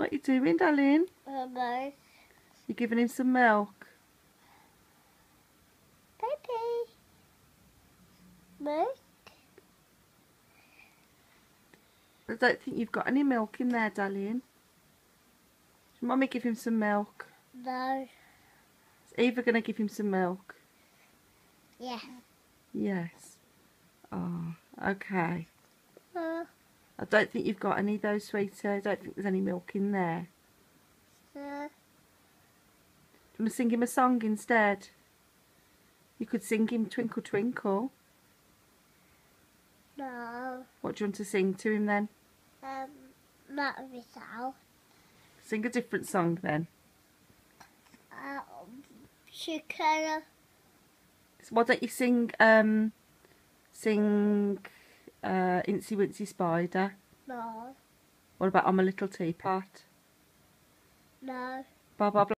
What are you doing, darling? Milk. You're giving him some milk. Baby. Milk. I don't think you've got any milk in there, darling. Should Mummy give him some milk? No. Is Eva going to give him some milk? Yeah. Yes. Oh, okay. Uh, I don't think you've got any though, sweetie. I don't think there's any milk in there. uh, Do you want to sing him a song instead? You could sing him Twinkle Twinkle. no. What do you want to sing to him then? Not without. Sing a different song then. Chicken. So why don't you sing Incy Wincy Spider? No. What about I'm a Little Teapot? No. Blah blah blah.